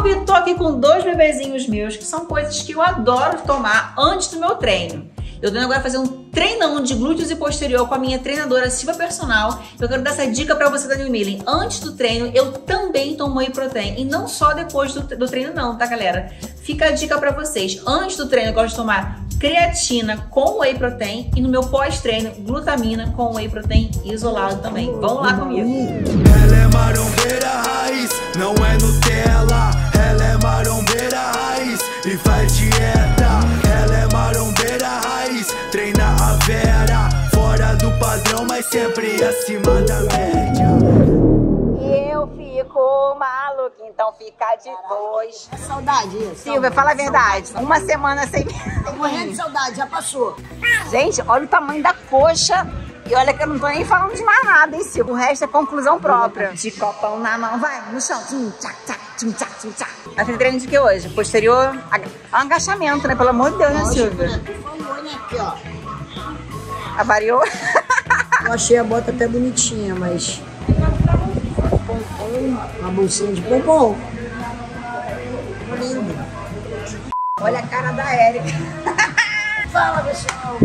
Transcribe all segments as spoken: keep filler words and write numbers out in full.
Salve! Tô aqui com dois bebezinhos meus, que são coisas que eu adoro tomar antes do meu treino. Eu tô agora fazer um treinão de glúteos e posterior com a minha treinadora Silva Personal. Eu quero dar essa dica pra você, Daniel Milling. Antes do treino, eu também tomo whey protein. E não só depois do, do treino não, tá, galera? Fica a dica pra vocês. Antes do treino, eu gosto de tomar creatina com whey protein. E no meu pós-treino, glutamina com whey protein isolado também. Vamos lá comigo. Ela é marombeira raiz, não é Nutella. Ela é marombeira raiz e faz dieta. Ela é marombeira raiz, treina a vera. Fora do padrão, mas sempre acima da média. E eu fico maluca, então fica de dois. É saudade isso. Silvia, fala a verdade. Saudade. Uma semana sem... Tô morrendo de saudade, já passou. Gente, olha o tamanho da coxa. E olha que eu não tô nem falando de mais nada, hein, Silvia? O resto é conclusão própria. De copão na mão, vai, no chão. Tchum, tchac, tchac, tchum, tchac, tchum, tchac. Vai fazer treino de que hoje? Posterior? Agachamento, né? Pelo amor de Deus, né, Silvia? Né? Tu falou, né? Aqui, ó. Avariou? Eu achei a bota até bonitinha, mas... Pompom, uma bolsinha de pompom. Lindo. Olha a cara da Érica. Fala, pessoal.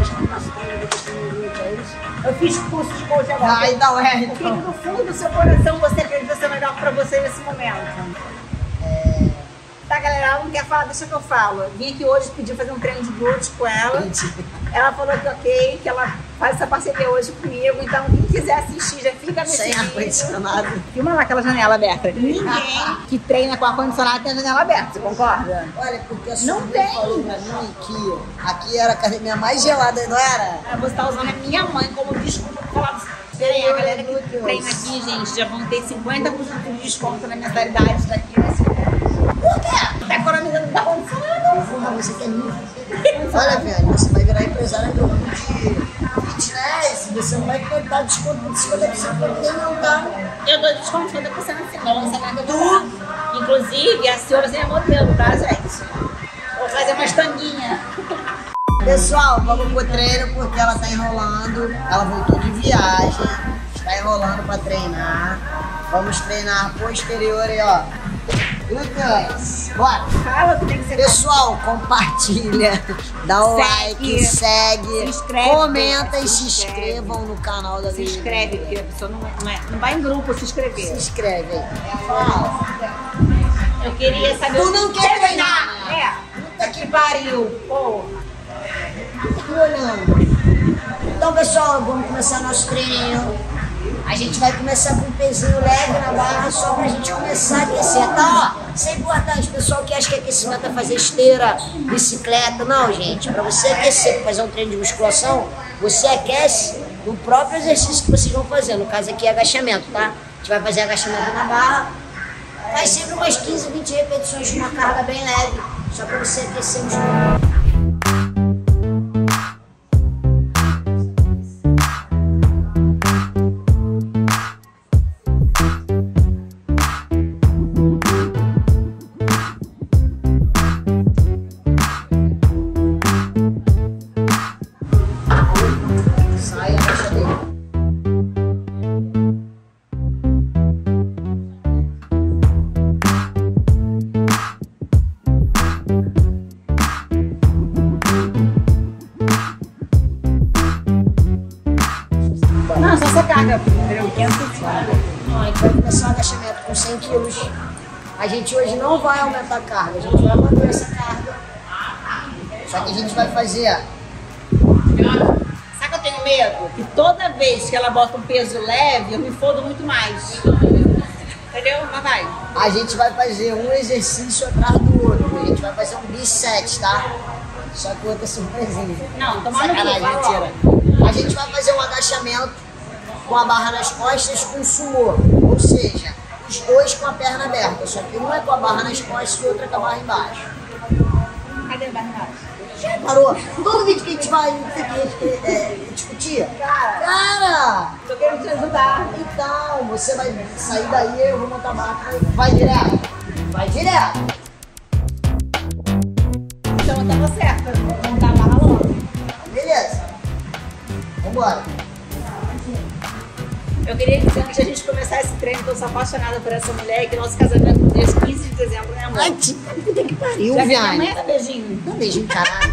Eu fiz curso de coach agora. Ai, da O que Wellington. no fundo do seu coração você acredita ser melhor pra você nesse momento? É... Tá, galera, ela não quer falar, deixa que eu falo. Eu vim aqui hoje pedir fazer um treino de glúteo com ela. Ela falou que ok, que ela faz essa parceria hoje comigo. Então, quem quiser assistir, já fica nesse Sem vídeo. ar-condicionado. Filma lá aquela janela aberta. Ninguém que treina com ar-condicionado tem a janela aberta, você concorda? Olha, porque a Não sua mãe tem. falou pra mim que aqui era a academia mais gelada, não era? Você está usando a minha mãe como desculpa pra falar do Tem a galera que treina aqui, gente, já vão ter cinquenta por cento de desconto na mensalidade daqui nesse momento. Por quê? Tá economizando da condicionado. Porra, você quer mim? Olha, velho, você vai virar empresária do mundo de fitness. Você não vai tentar desconto de cinquenta por cento pra ninguém não, tá? Eu dou desconto de cinquenta por cento assim, não lança nada do Inclusive, a senhora é modelo, tá, gente? Vou fazer umas tanguinhas. Pessoal, vamos pro treino porque ela tá enrolando. Ela voltou de viagem, está enrolando pra treinar. Vamos treinar posterior aí, ó. Lucas, bora! Fala que tem que ser. Pessoal, compartilha, dá o Segue, like, segue, se inscreve, comenta e se se inscreve. inscrevam no canal da Se Lili. inscreve, porque a pessoa não, não, é, não vai em grupo se Se inscrever. inscreve aí. Fala. Eu queria saber. Tu não quer treinar, É. Puta que pariu, porra. Fica olhando. Então, pessoal, vamos começar nosso treino. A gente vai começar com um pezinho leve na barra, só pra gente começar a aquecer, tá? Ó, isso é importante, pessoal que acha que aquecimento é fazer esteira, bicicleta. Não, gente, pra você aquecer, pra fazer um treino de musculação, você aquece no próprio exercício que vocês vão fazer. No caso aqui é agachamento, tá? A gente vai fazer agachamento na barra. Faz sempre umas quinze, vinte repetições com uma carga bem leve, só pra você aquecer os músculos. Sai a caixa dele. Não, só você carga. quinhentos e cinquenta. A gente vai começar o agachamento com cem quilos. A gente hoje não vai aumentar a carga, a gente vai manter essa carga. Só que a gente vai fazer. Sabe que eu tenho medo? Que toda vez que ela bota um peso leve, eu me fodo muito mais. Entendeu? Mas vai. A gente vai fazer um exercício atrás do outro. A gente vai fazer um bisete, tá? Só que o outro é surpresinha. Não, toma no cu, Sacanagem, vai logo. mentira. A gente vai fazer um agachamento com a barra nas costas com sumô. Ou seja, os dois com a perna aberta. Só que um é com a barra nas costas e o outro é com a barra embaixo. Cadê a barra? Já parou? Todo vídeo que a gente vai é, é, discutir. Cara, Cara! tô querendo te ajudar. Então, você vai sair daí, eu vou montar a barra. Vai direto. Vai direto. Então eu tava certa. Vou montar a barra logo. Beleza. Vambora. Eu queria dizer, antes de a gente começar esse treino, que eu sou apaixonada por essa mulher e que nosso casamento no dia quinze de dezembro, né, amor? Ai, puta que pariu, Já viado. amanhã tá beijinho. Dá um beijinho, caralho.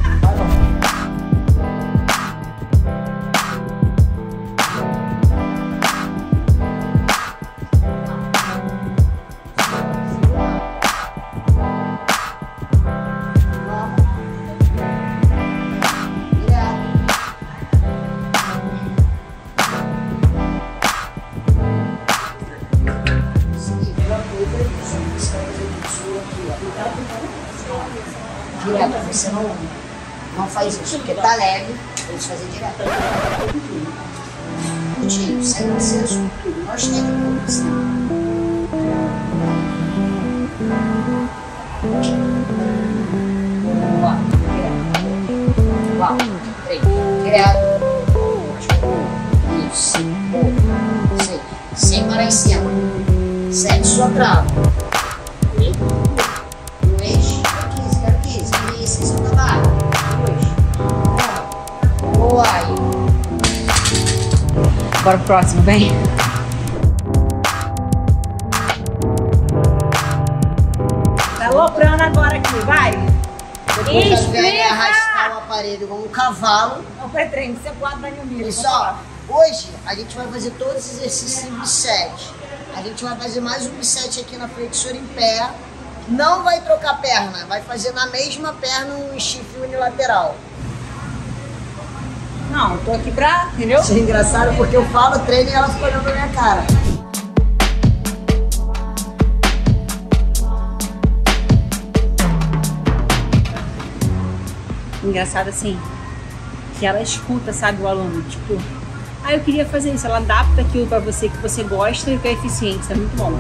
Direto, você não, não faz isso, porque tá leve, tem que fazer direto. Tio, sem acesso, tudo, nós temos que fazer. Boa, direto. Boa, três, direto. Isso, boa, seis, sem parar em cima. Sete, sua trava. Bora pro próximo, vem. Tá aloprando agora aqui, vai. Depois da velha arrastar o aparelho igual um cavalo. Não foi treino, você guarda no milho. Pessoal, hoje a gente vai fazer todos os exercícios em bisete. A gente vai fazer mais um bisete aqui na flexora em pé. Não vai trocar perna, vai fazer na mesma perna um stiff unilateral. Não, tô aqui pra, entendeu? Isso é engraçado porque eu falo treino e ela fica olhando pra minha cara. Engraçado assim, que ela escuta, sabe, o aluno, tipo, ah, eu queria fazer isso, ela adapta aquilo pra você que você gosta e que é eficiente, isso é muito bom.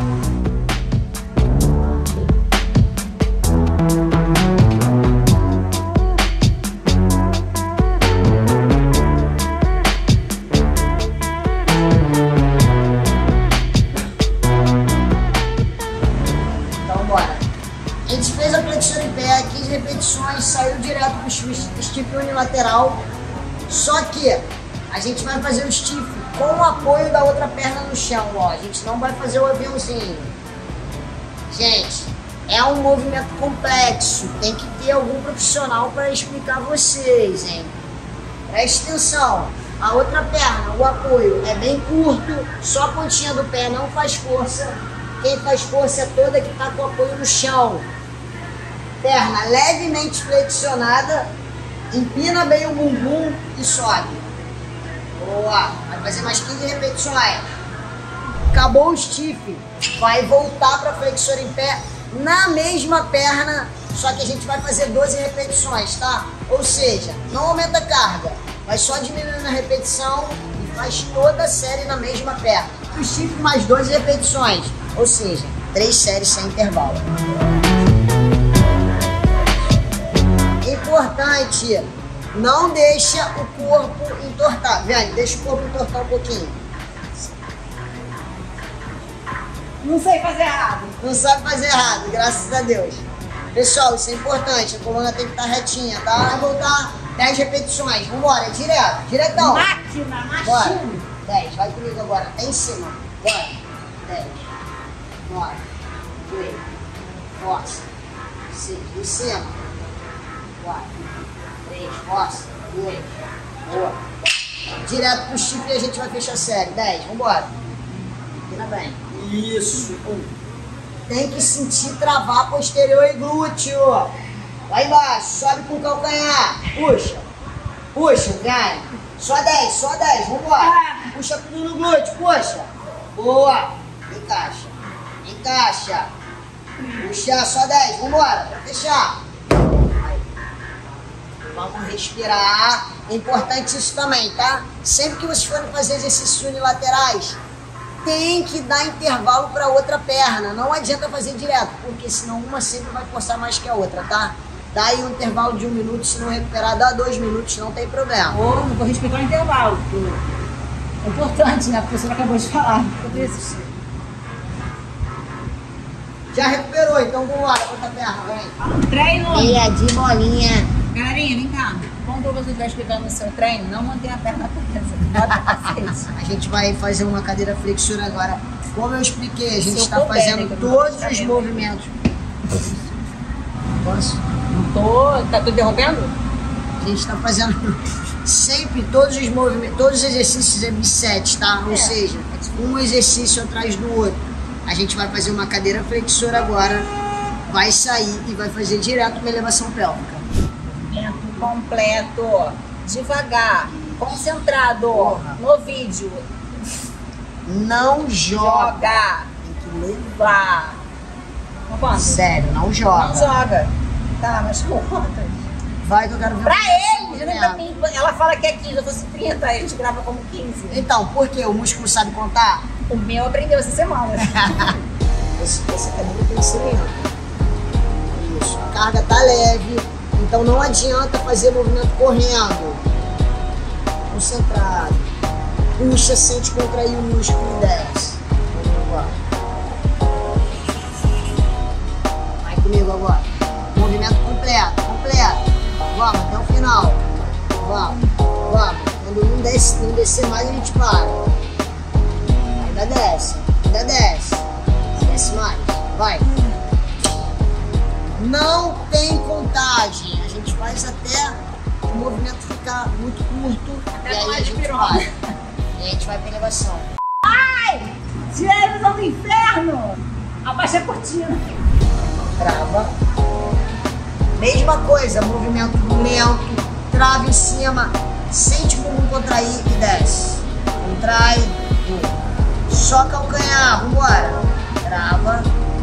A gente fez a flexão em pé, quinze repetições, saiu direto pro stiff unilateral. Só que a gente vai fazer o stiff com o apoio da outra perna no chão, ó. A gente não vai fazer o aviãozinho. Gente, é um movimento complexo, tem que ter algum profissional para explicar a vocês, hein? Preste atenção, a outra perna, o apoio é bem curto, só a pontinha do pé não faz força. Quem faz força é toda que está com o apoio no chão. Perna levemente flexionada, empina bem o bumbum e sobe. Boa, vai fazer mais quinze repetições. Acabou o stiff, vai voltar para a flexora em pé na mesma perna, só que a gente vai fazer doze repetições, tá? Ou seja, não aumenta a carga, vai só diminuindo a repetição e faz toda a série na mesma perna. O stiff mais doze repetições, ou seja, três séries sem intervalo. Importante, não deixa o corpo entortar. Vem, deixa o corpo entortar um pouquinho. Não sei fazer errado. Não sabe fazer errado, graças a Deus. Pessoal, isso é importante, a coluna tem que estar retinha, tá? Vai voltar dez repetições, vambora, direto, diretão. Máquina, máquina. Bora, dez, vai comigo agora, até em cima. Bora, dez, nove, oito, força, seis, em cima. quatro, três, força, dois, boa. Direto pro chifre e a gente vai fechar a série. dez, vambora. Empina bem. Isso. Um. Tem que sentir travar posterior e glúteo. Lá embaixo, sobe com o calcanhar. Puxa. Puxa, ganha. Só dez, só dez, vambora. Puxa tudo no glúteo, puxa. Boa. Encaixa. Encaixa. Puxa, só dez, vambora. Pra fechar. Vamos respirar. É importante isso também, tá? Sempre que vocês forem fazer exercícios unilaterais, tem que dar intervalo para outra perna. Não adianta fazer direto, porque senão uma sempre vai forçar mais que a outra, tá? Dá aí um intervalo de um minuto, se não recuperar, dá dois minutos, não tem problema. Ou não vou respeitar o intervalo. É importante, né? A professora acabou de falar. Já recuperou, então vamos lá, outra perna, vem. Treino. Meia de bolinha. Galerinha, vem cá. Quando você estiver explicando o seu treino, não mantenha a perna presa. Bota paciência. A gente vai fazer uma cadeira flexora agora. Como eu expliquei, a gente está corpo fazendo técnico, todos não os tá movimentos. Posso? Não tô... Tá tudo interrompendo? A gente está fazendo sempre todos os movimentos, todos os exercícios é bisete, tá? Ou É. seja, um exercício atrás do outro. A gente vai fazer uma cadeira flexora agora, vai sair e vai fazer direto uma elevação pélvica. Movimento completo, devagar, concentrado Porra. no vídeo. Não joga. Joga, Tem que levar. vá. Não conta? Sério, não joga. Não joga. Tá, mas conta. Vai que eu quero ver. Pra o ele, não é pra movimento. mim. Ela fala que é quinze, eu fosse trinta, a gente grava como quinze. Então, por quê? O músculo sabe contar? O meu aprendeu essa semana. Esse, essa cadeira tem que ser lenta. Isso. A carga tá leve, então não adianta fazer movimento correndo. Concentrado. Puxa, sente contrair o músculo e desce. Vamos lá. Vai comigo agora. Movimento completo, completo. Vamos até o final. Vamos, vamos. Quando não, desce, não descer mais, a gente para. Ainda desce, ainda desce. Desce mais, vai. Não tem contagem. A gente faz até o movimento ficar muito curto. Até e aí tomar a de gente piroca. vai. E a gente vai pra elevação. Tirei a visão do inferno! Abaixa a cortina. Trava. Mesma coisa, movimento lento. Trava em cima. Sente o bumbum contrair e desce. Contrai. Só calcanhar. Vambora. Trava.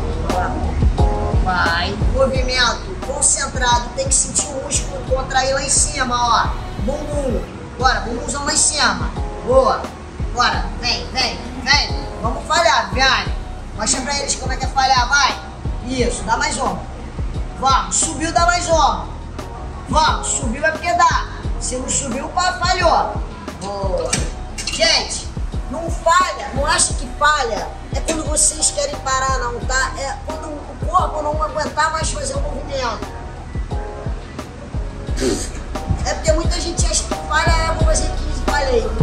Vai. Movimento concentrado. Tem que sentir o músculo contrair lá em cima, ó. Bumbum. Bora, bumbumzão lá em cima. Boa. Bora. Vem, vem, vem. Vamos falhar, vai. Mostra pra eles como é que é falhar, vai. Isso, dá mais uma. Vamos, subiu, dá mais uma. Vamos, subiu é porque dá. Se não subiu, pá, falhou. Boa. Gente, não falha, não acha que falha. É quando vocês querem parar, não, tá? É quando o corpo não aguentar mais fazer o movimento. É porque muita gente acha que falha, é, vou fazer quinze, falhei.